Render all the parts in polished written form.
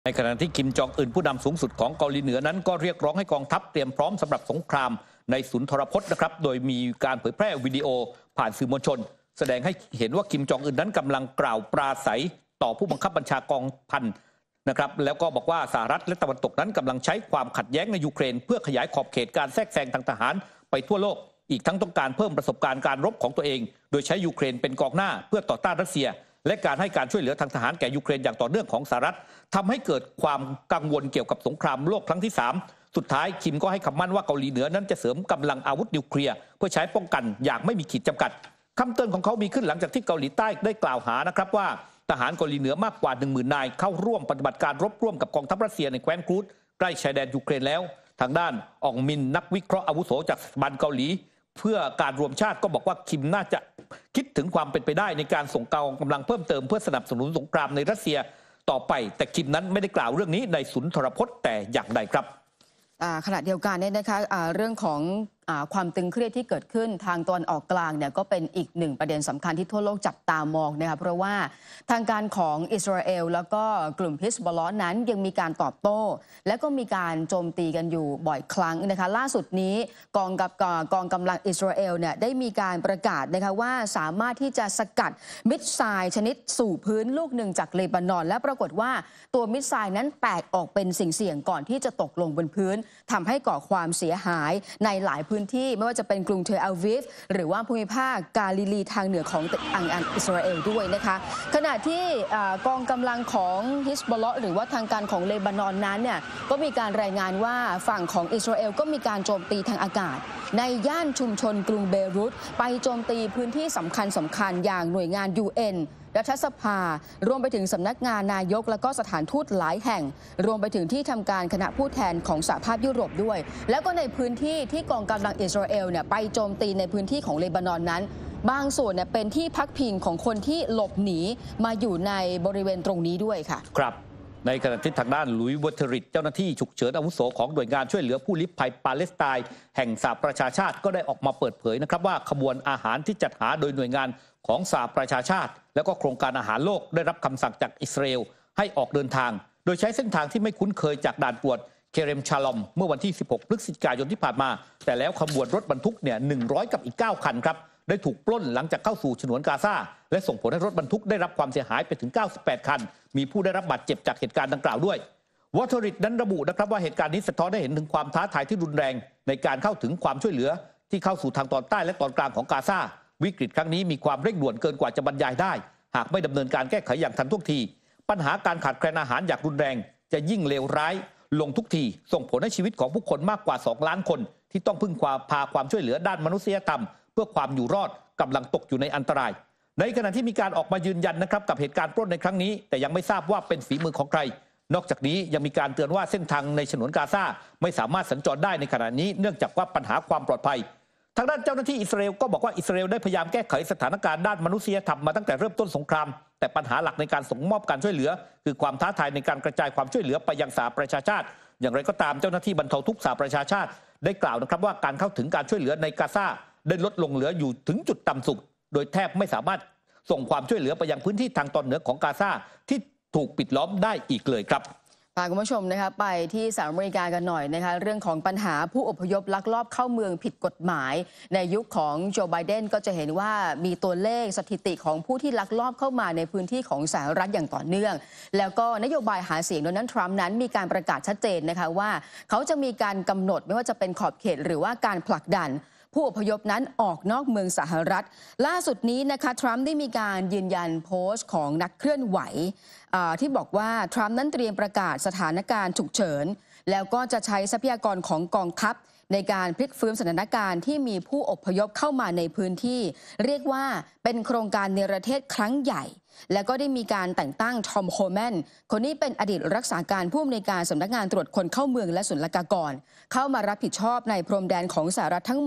ในขณะที่คิมจองอึนผู้นำสูงสุดของเกาหลีเหนือนั้นก็เรียกร้องให้กองทัพเตรียมพร้อมสำหรับสงครามในศูนย์ทรพจน์นะครับโดยมีการเผยแพร่วิดีโอผ่านสื่อมวลชนแสดงให้เห็นว่าคิมจองอึนนั้นกำลังกล่าวปราศัยต่อผู้บังคับบัญชากองพันนะครับแล้วก็บอกว่าสหรัฐและตะวันตกนั้นกำลังใช้ความขัดแย้งในยูเครนเพื่อขยายขอบเขตการแทรกแซงทางทหารไปทั่วโลกอีกทั้งต้องการเพิ่มประสบการณ์การรบของตัวเองโดยใช้ยูเครนเป็นกองหน้าเพื่อต่อต้านรัสเซียและการให้การช่วยเหลือทางทหารแก่ยูเครนอย่างต่อเนื่องของสหรัฐทำให้เกิดความกังวลเกี่ยวกับสงครามโลกครั้งที่3สุดท้ายคิมก็ให้คำมั่นว่าเกาหลีเหนือนั้นจะเสริมกำลังอาวุธนิวเคลียร์เพื่อใช้ป้องกันอย่างไม่มีขีดจำกัดคำเตือนของเขามีขึ้นหลังจากที่เกาหลีใต้ได้กล่าวหานะครับว่าทหารเกาหลีเหนือมากกว่า 10,000 นายเข้าร่วมปฏิบัติการรบร่วมกับกองทัพรัสเซียในแคว้นครูซใกล้ชายแดนยูเครนแล้วทางด้านอองมินนักวิเคราะห์อาวุโสจากสถาบันเกาหลีเพื่อการรวมชาติก็บอกว่าคิมน่าจะคิดถึงความเป็นไปได้ในการส่งกองกำลังเพิ่มเติมเพื่อสนับสนุนสงครามในรัสเซียต่อไปแต่คิมนั้นไม่ได้กล่าวเรื่องนี้ในศูนย์ทรพจน์แต่อย่างใดครับขณะเดียวกันเนี่ยนะคะเรื่องของความตึงเครียดที่เกิดขึ้นทางตะวันออกกลางเนี่ยก็เป็นอีกหนึ่งประเด็นสำคัญที่ทั่วโลกจับตามองนะคะเพราะว่าทางการของอิสราเอลแล้วก็กลุ่มฮิซบอลลอฮ์นั้นยังมีการตอบโต้และก็มีการโจมตีกันอยู่บ่อยครั้งนะคะล่าสุดนี้กองกำลังอิสราเอลเนี่ยได้มีการประกาศนะคะว่าสามารถที่จะสกัดมิสไซล์ชนิดสู่พื้นลูกหนึ่งจากเลบานอนและปรากฏว่าตัวมิสไซล์นั้นแตกออกเป็นสิ่งเสี่ยงก่อนที่จะตกลงบนพื้นทำให้ก่อความเสียหายในหลายพื้นที่ไม่ว่าจะเป็นกรุงเทลอาวีฟหรือว่าภูมิภาคกาลิลีทางเหนือของอิสราเอลด้วยนะคะขณะที่กองกำลังของฮิซบอลลอฮ์หรือว่าทางการของเลบานอนนั้นเนี่ยก็มีการรายงานว่าฝั่งของอิสราเอลก็มีการโจมตีทางอากาศในย่านชุมชนกรุงเบรุตไปโจมตีพื้นที่สำคัญอย่างหน่วยงาน UNรัฐสภารวมไปถึงสำนักงานนายกและก็สถานทูตหลายแห่งรวมไปถึงที่ทำการคณะผู้แทนของสหภาพยุโรปด้วยแล้วก็ในพื้นที่ที่กองกำลังอิสราเอลเนี่ยไปโจมตีในพื้นที่ของเลบานอนนั้นบางส่วนเนี่ยเป็นที่พักพิงของคนที่หลบหนีมาอยู่ในบริเวณตรงนี้ด้วยค่ะครับในขณะที่ทางด้านลุยส์ วอเทริตเจ้าหน้าที่ฉุกเฉินอาวุโสของหน่วยงานช่วยเหลือผู้ลี้ภัยปาเลสไตน์แห่งสหประชาชาติก็ได้ออกมาเปิดเผยนะครับว่าขบวนอาหารที่จัดหาโดยหน่วยงานของสหประชาชาติและก็โครงการอาหารโลกได้รับคำสั่งจากอิสราเอลให้ออกเดินทางโดยใช้เส้นทางที่ไม่คุ้นเคยจากด่านตรวจเคเรมชาลอมเมื่อวันที่16 พฤศจิกายนที่ผ่านมาแต่แล้วขบวนรถบรรทุกเนี่ย100 กับอีก 9 คันครับได้ถูกปล้นหลังจากเข้าสู่ฉนวนกาซาและส่งผลให้รถบรรทุกได้รับความเสียหายไปถึง98 คันมีผู้ได้รับบาดเจ็บจากเหตุการณ์ดังกล่าวด้วยวอเทอริตนั้นระบุนะครับว่าเหตุการณ์นี้สะท้อนให้เห็นถึงความท้าทายที่รุนแรงในการเข้าถึงความช่วยเหลือที่เข้าสู่ทางตอนใต้และตอนกลางของกาซาวิกฤตครั้งนี้มีความเร่งด่วนเกินกว่าจะบรรยายได้หากไม่ดำเนินการแก้ไขอย่างทันท่วงทีปัญหาการขาดแคลนอาหารอย่างรุนแรงจะยิ่งเลวร้ายลงทุกทีส่งผลให้ชีวิตของผู้คนมากกว่า2 ล้านคนที่ต้องพึ่งพาความช่วยเหลือด้านมนุษยธรรมเพื่อความอยู่รอดกำลังตกอยู่ในอันตรายในขณะที่มีการออกมายืนยันนะครับกับเหตุการณ์ปล้นในครั้งนี้แต่ยังไม่ทราบว่าเป็นฝีมือของใครนอกจากนี้ยังมีการเตือนว่าเส้นทางในฉนวนกาซาไม่สามารถสัญจรได้ในขณะนี้เนื่องจากว่าปัญหาความปลอดภัยทางด้านเจ้าหน้าที่อิสราเอลก็บอกว่าอิสราเอลได้พยายามแก้ไขสถานการณ์ด้านมนุษยธรรมมาตั้งแต่เริ่มต้นสงครามแต่ปัญหาหลักในการส่งมอบการช่วยเหลือคือความท้าทายในการกระจายความช่วยเหลือไปยังสหประชาชาติอย่างไรก็ตามเจ้าหน้าที่บรรเทาทุกข์สหประชาชาติได้กล่าวนะครับว่าการเข้าถึงการช่วยเหลือในกาซาได้ลดลงเหลืออยู่ถึงจุดต่ำสุดโดยแทบไม่สามารถส่งความช่วยเหลือไปยังพื้นที่ทางตอนเหนือของกาซาที่ถูกปิดล้อมได้อีกเลยครับพาคุณผู้ชมนะคะไปที่สหรัฐอเมริกากันหน่อยนะคะเรื่องของปัญหาผู้อพยพลักลอบเข้าเมืองผิดกฎหมายในยุคของโจไบเดนก็จะเห็นว่ามีตัวเลขสถิติของผู้ที่ลักลอบเข้ามาในพื้นที่ของสหรัฐอย่างต่อเนื่องแล้วก็นโยบายหาเสียงโดนัลด์ทรัมป์นั้นมีการประกาศชัดเจนนะคะว่าเขาจะมีการกำหนดไม่ว่าจะเป็นขอบเขตหรือว่าการผลักดันผู้อพยพนั้นออกนอกเมืองสหรัฐล่าสุดนี้นะคะทรัมป์ได้มีการยืนยันโพสต์ของนักเคลื่อนไหวที่บอกว่าทรัมป์นั้นเตรียมประกาศสถานการณ์ฉุกเฉินแล้วก็จะใช้ทรัพยากรของกองทัพในการพลิกฟื้นสถานการณ์ที่มีผู้อพยพเข้ามาในพื้นที่เรียกว่าเป็นโครงการเนรเทศครั้งใหญ่แล้วก็ได้มีการแต่งตั้งทอมโฮแมนคนนี้เป็นอดีตรักษาการผู้อำนวยการสำนักงานตรวจคนเข้าเมืองและศุลกากรเข้ามารับผิดชอบในพรมแดนของสหรัฐทั้งหมด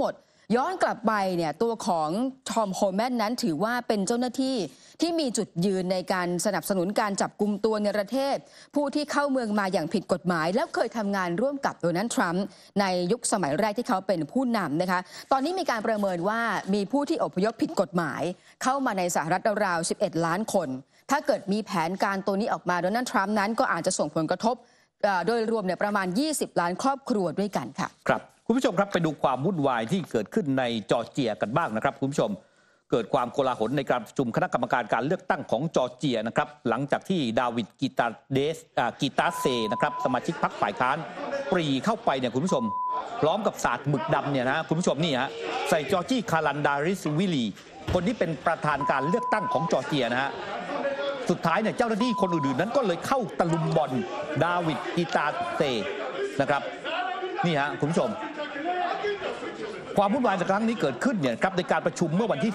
ย้อนกลับไปเนี่ยตัวของทอมโฮแมนนั้นถือว่าเป็นเจ้าหน้าที่ที่มีจุดยืนในการสนับสนุนการจับกุมตัวในประเทศผู้ที่เข้าเมืองมาอย่างผิดกฎหมายแล้วเคยทำงานร่วมกับโดนัลด์ทรัมป์ในยุคสมัยแรกที่เขาเป็นผู้นำนะคะตอนนี้มีการประเมินว่ามีผู้ที่อพยพผิดกฎหมายเข้ามาในสหรัฐราวๆ 11 ล้านคนถ้าเกิดมีแผนการตัวนี้ออกมาโดนัลด์ทรัมป์นั้นก็อาจจะส่งผลกระทบโดยรวมเนี่ยประมาณ20 ล้านครอบครัวด้วยกันค่ะครับคุณผู้ชมครับไปดูความวุ่นวายที่เกิดขึ้นในจอร์เจียกันบ้างนะครับคุณผู้ชมเกิดความโกลาหลในการประชุมคณะกรรมการการเลือกตั้งของจอร์เจียนะครับหลังจากที่ดาวิดกีตาเซนะครับสมาชิกพรรคฝ่ายค้านปรีเข้าไปเนี่ยคุณผู้ชมพร้อมกับสาดหมึกดำเนี่ยนะคุณผู้ชมนี่ฮะใส่จอร์จี้คารันดาริสวิลีคนนี้เป็นประธานการเลือกตั้งของจอร์เจียนะฮะสุดท้ายเนี่ยเจ้าหน้าที่คนอื่นๆนั้นก็เลยเข้าตะลุมบอลดาวิดกีตาเซนะครับนี่ฮะคุณผู้ชมความวุ่นวายในครั้งนี้เกิดขึ้นเนี่ยครับในการประชุมเมื่อวันที่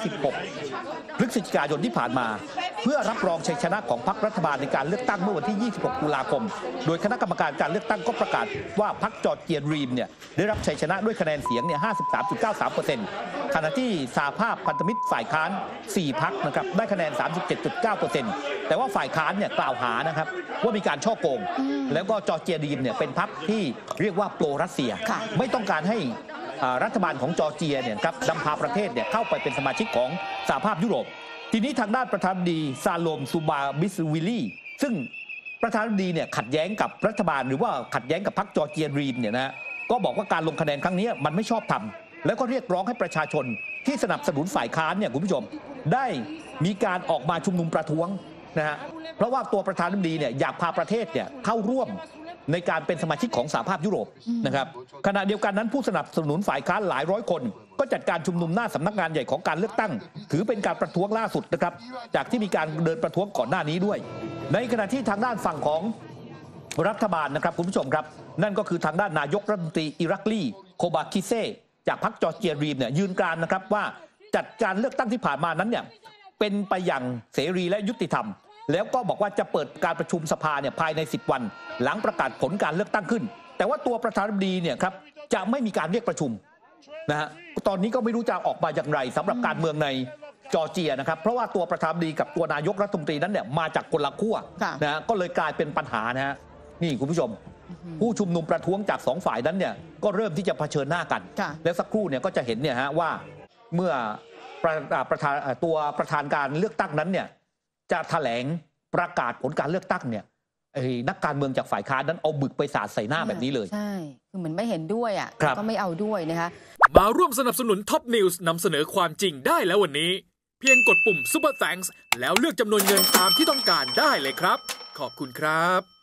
16 พฤศจิกายนที่ผ่านมาเพื่อรับรองชัยชนะของพรรครัฐบาลในการเลือกตั้งเมื่อวันที่ 26 ตุลาคมโดยคณะกรรมการการเลือกตั้งก็ประกาศว่าพรรคจอร์เจียรีมเนี่ยได้รับชัยชนะด้วยคะแนนเสียงเนี่ย 53.93% ขณะที่สหภาพพันธมิตรฝ่ายค้าน 4 พรรคนะครับได้คะแนน 37.9% แต่ว่าฝ่ายค้านเนี่ยกล่าวหานะครับว่ามีการฉ้อโกงแล้วก็จอร์เจียรีมเนี่ยเป็นพรรคที่เรียกว่าโปรรัสเซียไม่ต้องการให้รัฐบาลของจอร์เจียเนี่ยครับนำพาประเทศเนี่ยเข้าไปเป็นสมาชิกของสหภาพยุโรปทีนี้ทางด้านประธานาธิบดีซาโลมซูบาบิสวิลลี่ซึ่งประธานาธิบดีเนี่ยขัดแย้งกับรัฐบาลหรือว่าขัดแย้งกับพรรคจอร์เจียรีมเนี่ยนะก็บอกว่าการลงคะแนนครั้งนี้มันไม่ชอบธรรมแล้วก็เรียกร้องให้ประชาชนที่สนับสนุนฝ่ายค้านเนี่ยคุณผู้ชมได้มีการออกมาชุมนุมประท้วงนะฮะเพราะว่าตัวประธานาธิบดีเนี่ยอยากพาประเทศเนี่ยเข้าร่วมในการเป็นสมาชิกของสหภาพยุโรปนะครับขณะเดียวกันนั้นผู้สนับสนุนฝ่ายค้านหลายร้อยคนก็จัดการชุมนุมหน้าสำนักงานใหญ่ของการเลือกตั้งถือเป็นการประท้วงล่าสุดนะครับจากที่มีการเดินประท้วงก่อนหน้านี้ด้วยในขณะที่ทางด้านฝั่งของรัฐบาลนะครับคุณผู้ชมครับนั่นก็คือทางด้านนายกรัฐมนตรีอิรักลีโคบาคิเซจากพรรคจอร์เจียรีมเนี่ยยืนกรานนะครับว่าจัดการเลือกตั้งที่ผ่านมานั้นเนี่ยเป็นไปอย่างเสรีและยุติธรรมแล้วก็บอกว่าจะเปิดการประชุมสภาเนี่ยภายใน10 วันหลังประกาศผลการเลือกตั้งขึ้นแต่ว่าตัวประธานาธิบดีเนี่ยครับจะไม่มีการเรียกประชุมนะฮะตอนนี้ก็ไม่รู้จะออกมาอย่างไรสำหรับการเมืองในจอร์เจียนะครับเพราะว่าตัวประธานาธิบดีกับตัวนายกรัฐมนตรีนั้นเนี่ยมาจากคนละขั้วนะฮะก็เลยกลายเป็นปัญหานะฮะนี่คุณผู้ชมผู้ชุมนุมประท้วงจาก2 ฝ่ายนั้นเนี่ยก็เริ่มที่จะเผชิญหน้ากันแล้วสักครู่เนี่ยก็จะเห็นเนี่ยฮะว่าเมื่อตัวประธานการเลือกตั้งนั้นเนี่ยจะแถลงประกาศผลการเลือกตั้งเนี่ยนักการเมืองจากฝ่ายค้านนั้นเอาบึกไปสาดใส่หน้าแบบนี้เลยใช่คือเหมือนไม่เห็นด้วยอ่ะก็ไม่เอาด้วยนะคะมาร่วมสนับสนุนท็อปนิวส์นำเสนอความจริงได้แล้ววันนี้เพียงกดปุ่ม Super Thanks แล้วเลือกจำนวนเงินตามที่ต้องการได้เลยครับขอบคุณครับ